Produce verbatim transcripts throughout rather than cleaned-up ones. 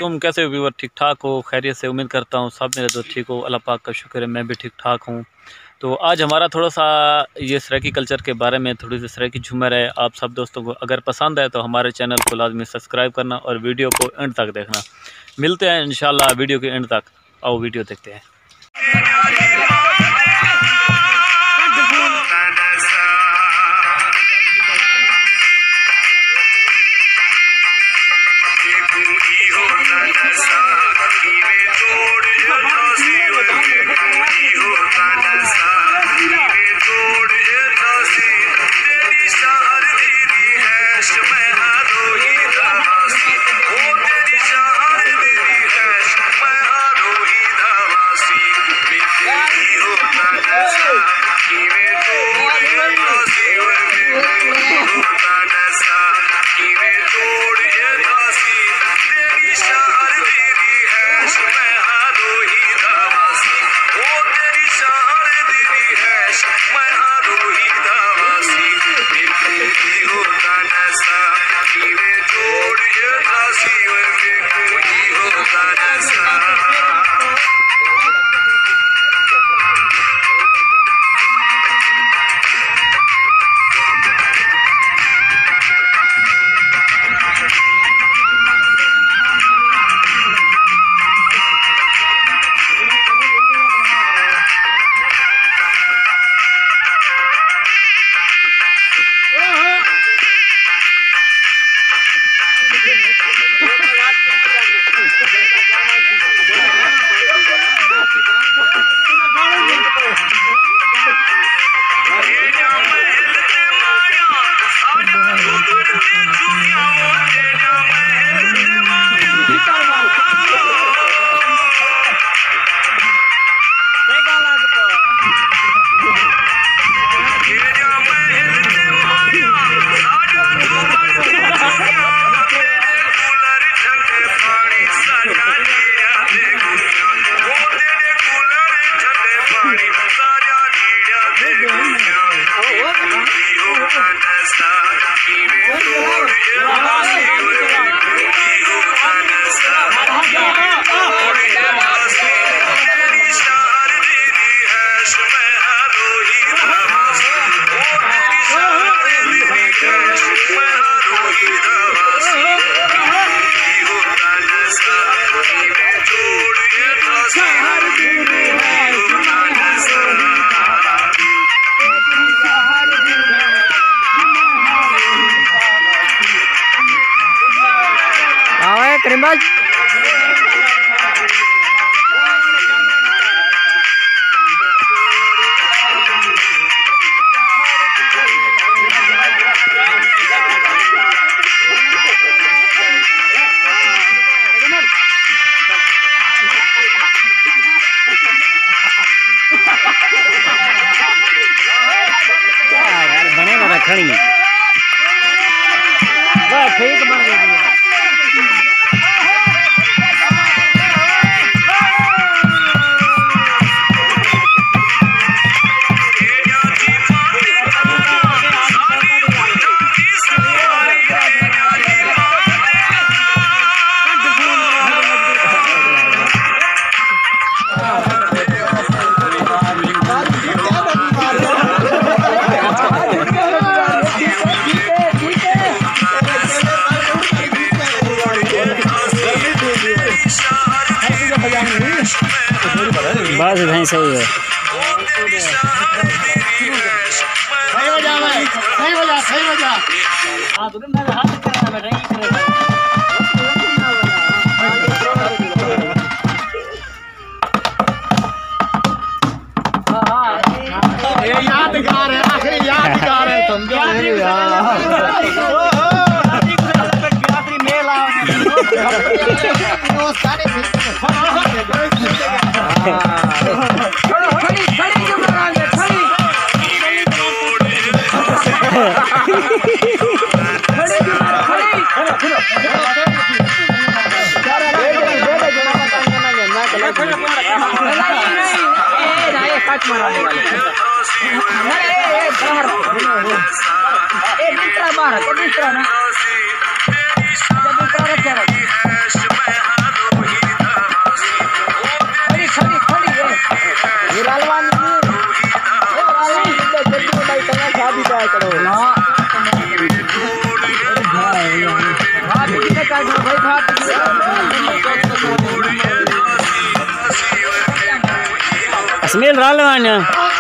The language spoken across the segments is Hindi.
वालेकुम, कैसे हो व्यूअर? ठीक ठाक हो, खैरियत से? उम्मीद करता हूँ सब मेरे दोस्त ठीक हो। अल्लाह पाक का शुक्र है, मैं भी ठीक ठाक हूँ। तो आज हमारा थोड़ा सा ये सराइकी कल्चर के बारे में थोड़ी सी सराइकी झूमर है। आप सब दोस्तों को अगर पसंद है तो हमारे चैनल को लाजमी सब्सक्राइब करना और वीडियो को एंड तक देखना। मिलते हैं इंशाल्लाह वीडियो के एंड तक। आओ वीडियो देखते हैं। करीमबाज बनेगा रखनी ठीक बन गई। बस नहीं सही है। सही हो जा भाई, सही हो जा, सही हो जा। हां तुम मेरे हाथ करना बेटा, ये करेगा। हां हां ये यादगार है, आखिरी यादगार है, समझो मेरे यार। आखिरी मेला वो सारे दूसरा ना Asmil ralanya.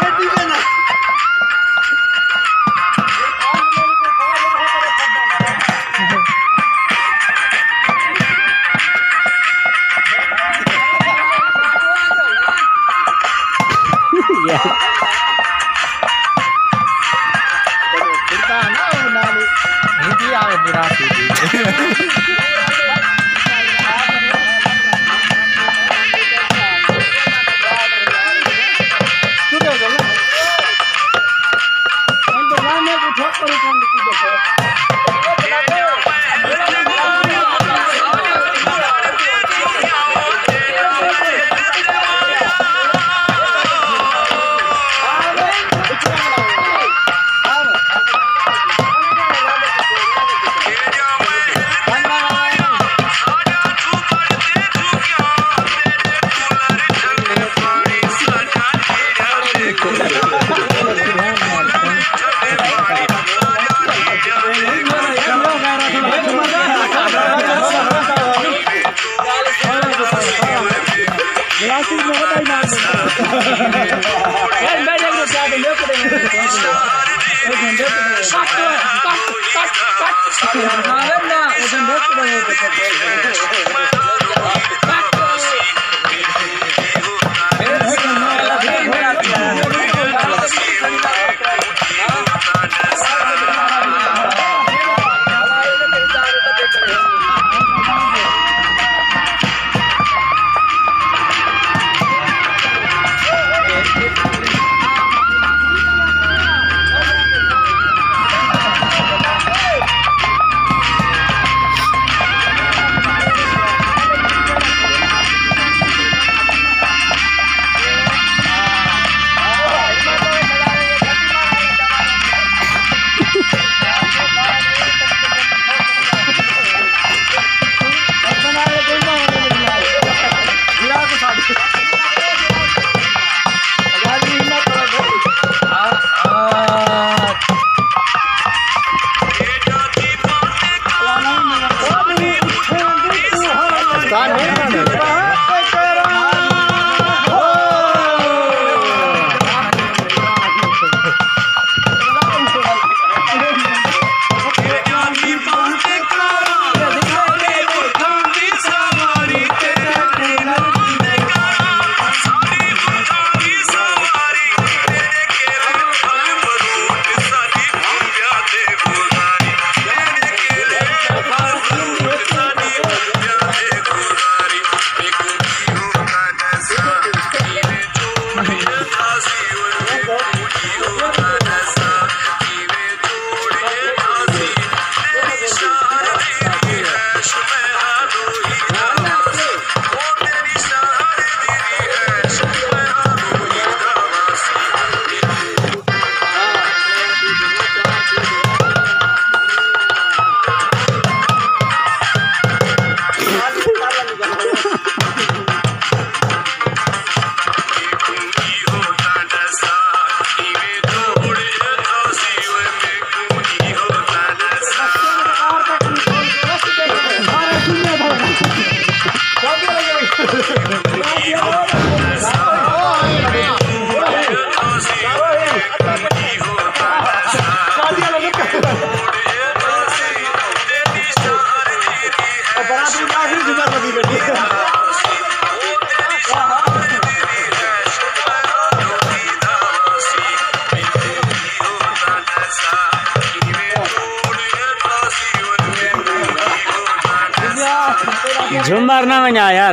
झुमर ना वञा यार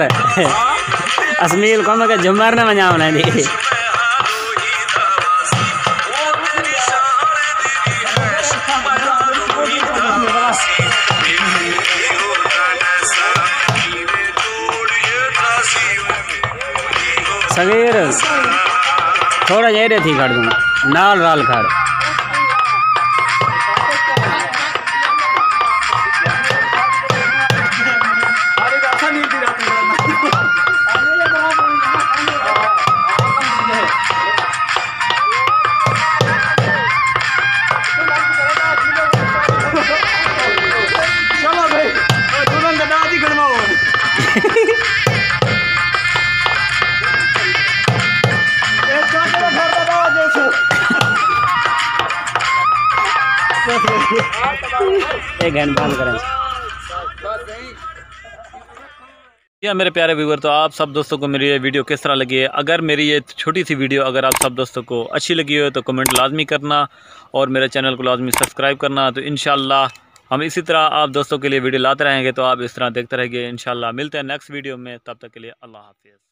असमील को मैं झुमर ना वञा उन्हें दी सवेर थोड़ा जेरे थी खड़ दूँ नाल राल खड़ नहीं एक घंटे बंद करें। या मेरे प्यारे व्यूअर, तो आप सब दोस्तों को मेरी ये वीडियो किस तरह लगी है? अगर मेरी ये छोटी सी वीडियो अगर आप सब दोस्तों को अच्छी लगी हो तो कमेंट लाजमी करना और मेरे चैनल को लाजमी सब्सक्राइब करना। तो इंशाल्लाह हम इसी तरह आप दोस्तों के लिए वीडियो लाते रहेंगे, तो आप इस तरह देखते रहेंगे। इंशाल्लाह मिलते हैं नेक्स्ट वीडियो में, तब तक के लिए अल्लाह हाफिज़।